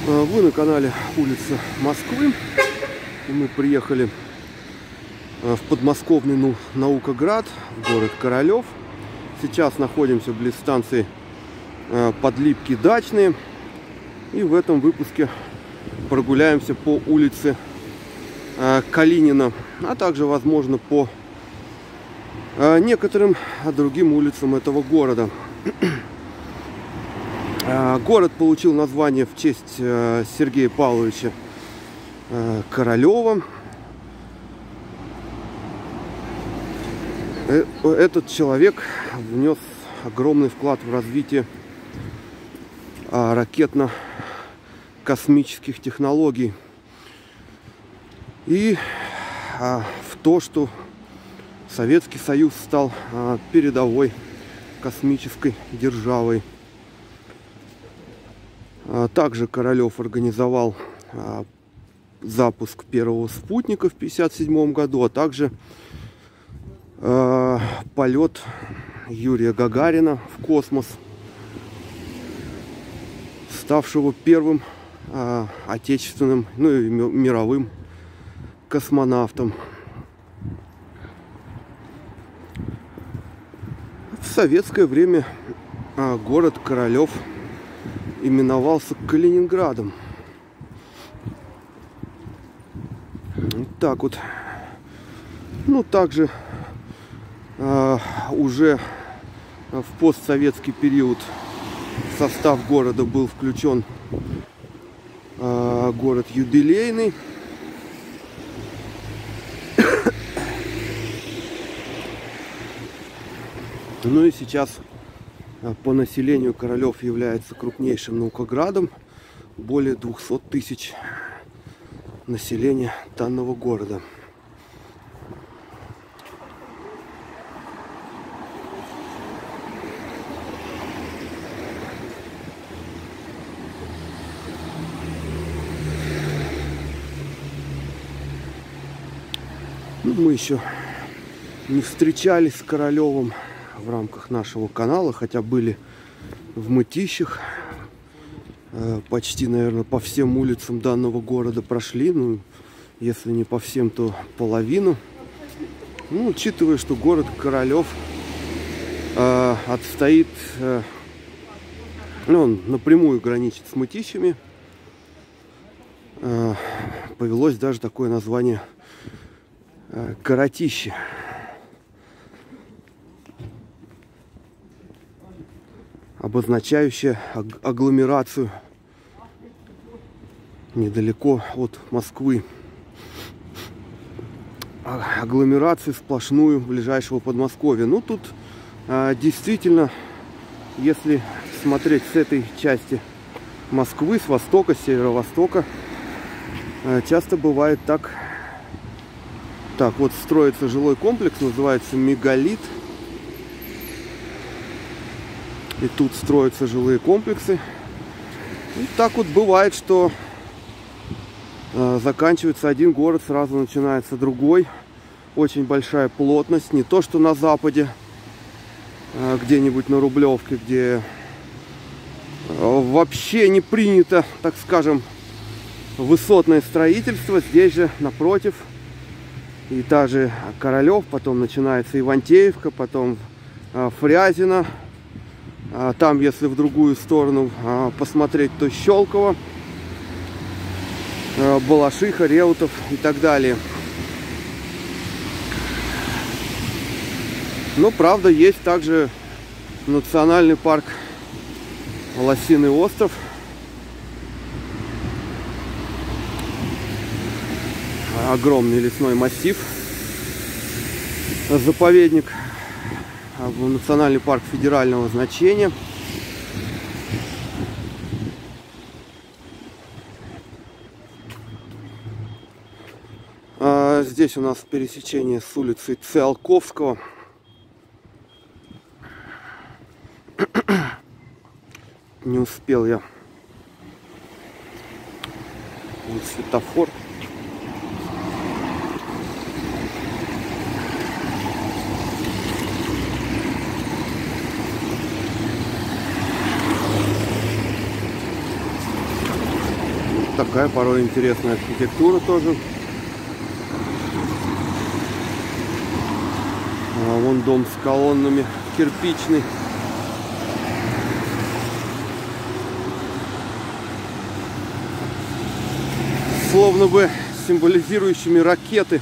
Вы на канале Улица Москвы, и мы приехали в подмосковный Наукоград, в город Королев. Сейчас находимся близ станции Подлипки Дачные, и в этом выпуске прогуляемся по улице Калинина, а также, возможно, по некоторым другим улицам этого города. Город получил название в честь Сергея Павловича Королева. Этот человек внес огромный вклад в развитие ракетно-космических технологий и в то, что Советский Союз стал передовой космической державой. Также Королев организовал запуск первого спутника в 1957 году, а также полет Юрия Гагарина в космос, ставшего первым отечественным, ну и мировым космонавтом. В советское время город Королев именовался Калининградом. Вот так вот. Ну, также уже в постсоветский период в состав города был включен город Юбилейный. Ну и сейчас по населению Королев является крупнейшим наукоградом. Более 200 тысяч населения данного города. Мы еще не встречались с Королевым в рамках нашего канала, хотя были в Мытищах, почти, наверное, по всем улицам данного города прошли, ну, если не по всем, то половину. Ну, учитывая, что город Королев отстоит, он напрямую граничит с Мытищами, повелось даже такое название Коротище. Обозначающая агломерацию недалеко от Москвы. Агломерацию сплошную ближайшего Подмосковья. Ну, тут действительно, если смотреть с этой части Москвы, с востока, с северо-востока, часто бывает так. Так, вот строится жилой комплекс, называется Мегалит. И тут строятся жилые комплексы. И так вот бывает, что заканчивается один город, сразу начинается другой. Очень большая плотность. Не то, что на западе, где-нибудь на Рублевке, где вообще не принято, так скажем, высотное строительство. Здесь же, напротив, и та же Королев, потом начинается Ивантеевка, потом Фрязино. Там, если в другую сторону посмотреть, то Щелково, Балашиха, Реутов и так далее. Но, правда, есть также национальный парк Лосиный остров. Огромный лесной массив. Заповедник. Национальный парк федерального значения. Здесь у нас пересечение с улицей Циолковского. Не успел я. Вот светофор. такая порой интересная архитектура тоже. А вон дом с колоннами, кирпичный. Словно бы символизирующими ракеты.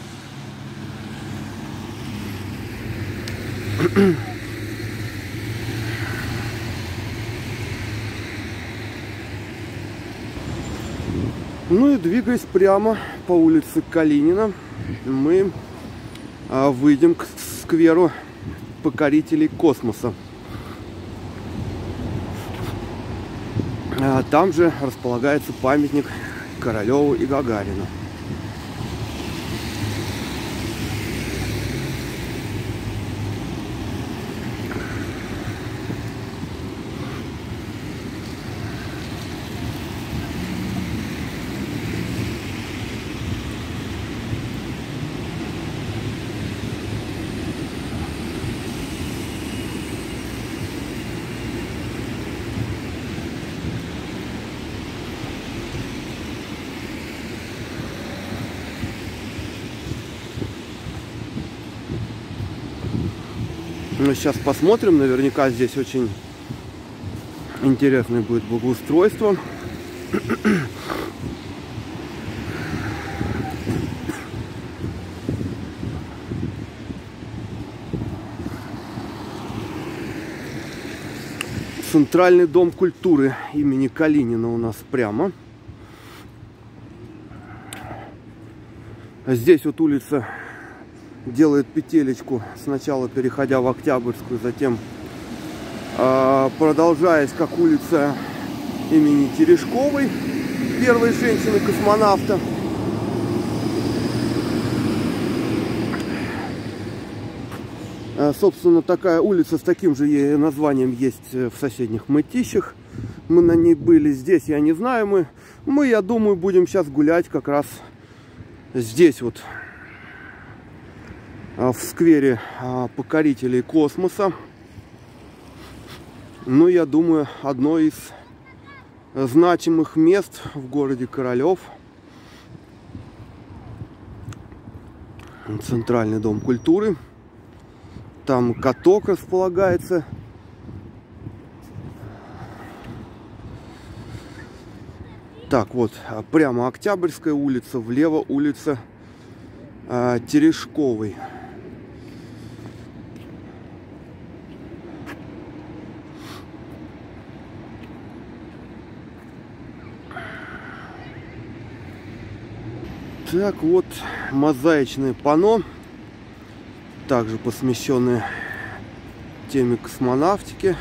Ну и двигаясь прямо по улице Калинина, мы выйдем к скверу покорителей космоса. Там же располагается памятник Королеву и Гагарину. Мы сейчас посмотрим, наверняка здесь очень интересное будет благоустройство. Центральный дом культуры имени Калинина у нас прямо. Здесь вот улица делает петелечку, сначала переходя в Октябрьскую, затем продолжаясь как улица имени Терешковой, первой женщины-космонавта. Собственно, такая улица с таким же названием есть в соседних Мытищах. Мы на ней были, здесь я не знаю. Мы, я думаю, будем сейчас гулять как раз здесь вот, в сквере покорителей космоса. Ну, я думаю, одно из значимых мест в городе Королев. Центральный дом культуры. Там каток располагается. Так, вот, прямо Октябрьская улица, влево улица Терешковой. Так, вот мозаичное панно, также посвященное теме космонавтики,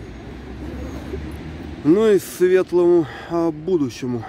ну и светлому будущему.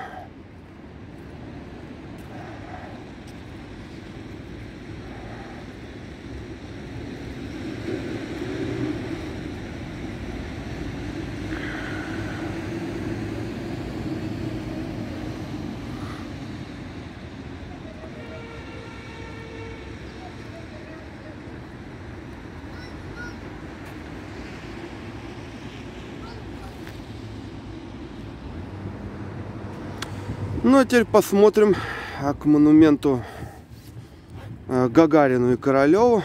Ну а теперь посмотрим к монументу Гагарину и Королеву.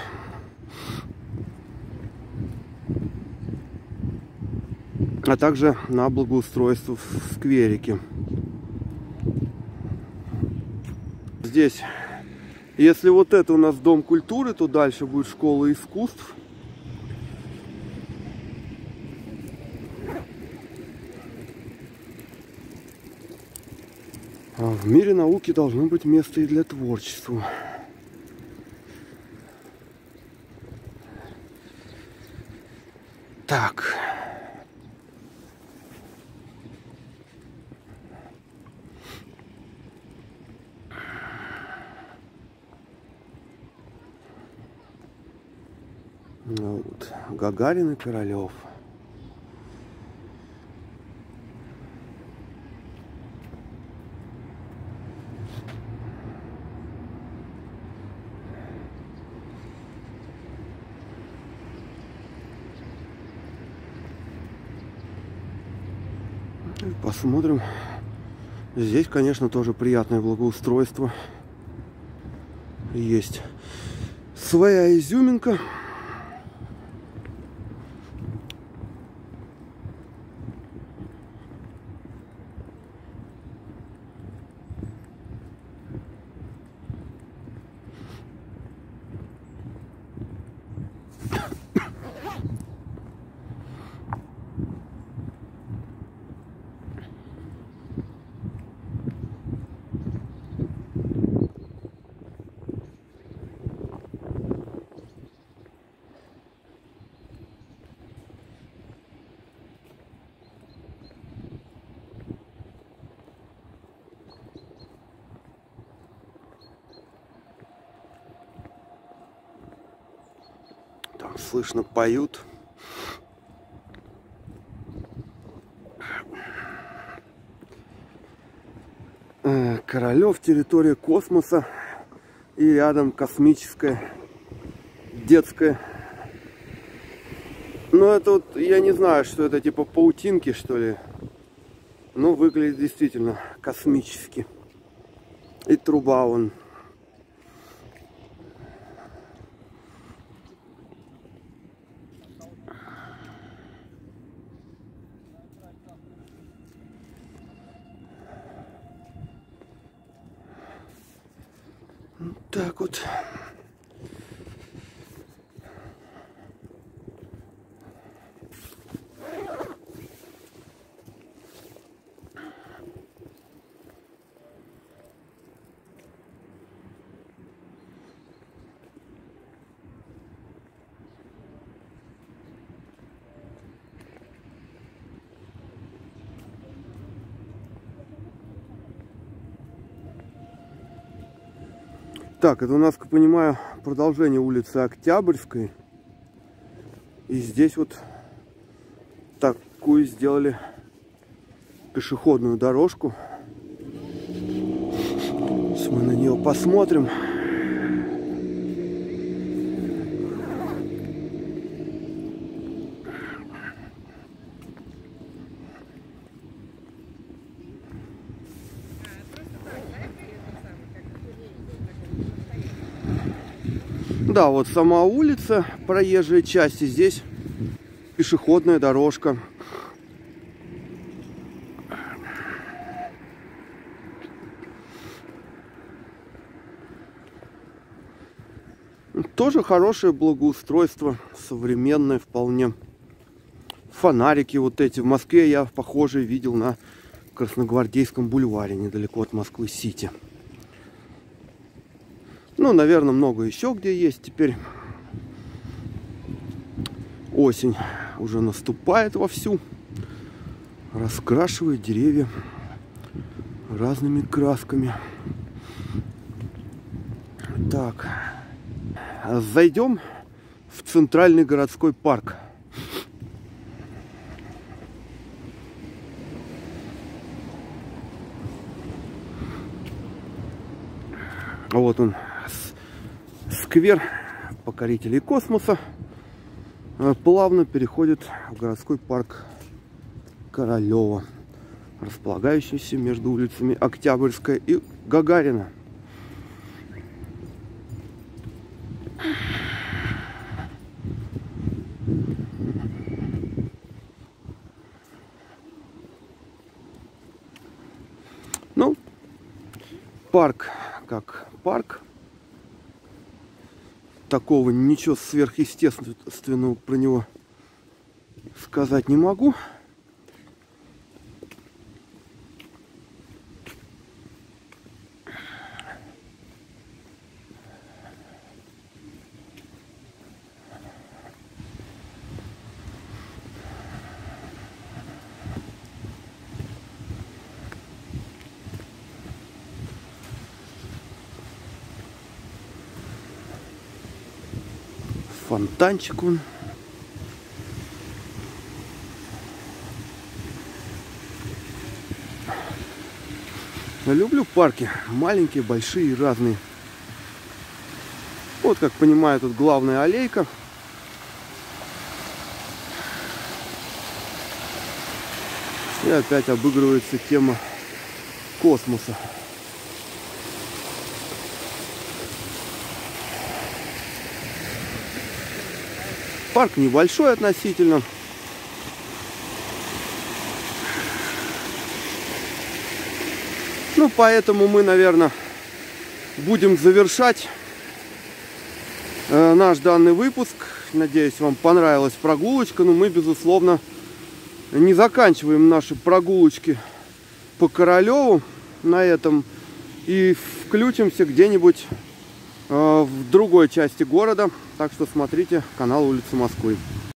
А также на благоустройство в скверике. Здесь, если вот это у нас дом культуры, то дальше будет школа искусств. А в мире науки должно быть место и для творчества. Так. Ну, вот, Гагарин и Королев. Посмотрим, Здесь, конечно, тоже приятное благоустройство. Есть своя изюминка. Там слышно поют. Королёв, территория космоса. И рядом космическая, детская. Ну это вот, я не знаю, что это, типа паутинки, что ли. Но выглядит действительно космически. И труба вон. Так вот. Так, это у нас, как понимаю, продолжение улицы Октябрьской. И здесь вот такую сделали пешеходную дорожку. Сейчас мы на нее посмотрим. Да, вот сама улица, проезжая часть, и здесь пешеходная дорожка. Тоже хорошее благоустройство, современное вполне. Фонарики вот эти. В Москве я похожие видел на Красногвардейском бульваре, недалеко от Москвы-Сити. Ну, наверное, много еще где есть теперь. Осень уже наступает вовсю. Раскрашивает деревья разными красками. Так. Зайдем в центральный городской парк. Вот он, сквер покорителей космоса, плавно переходит в городской парк Королёва, располагающийся между улицами Октябрьская и Гагарина. Ну, парк как парк. Такого ничего сверхъестественного про него сказать не могу. Фонтанчик он. Я люблю парки. Маленькие, большие и разные. Вот, как понимаю, тут главная аллейка. И опять обыгрывается тема космоса. Парк небольшой относительно. Ну, поэтому мы, наверное, будем завершать наш данный выпуск. Надеюсь, вам понравилась прогулочка. Но мы, безусловно, не заканчиваем наши прогулочки по Королеву на этом. И включимся где-нибудь в другой части города. Так что смотрите канал Улицы Москвы.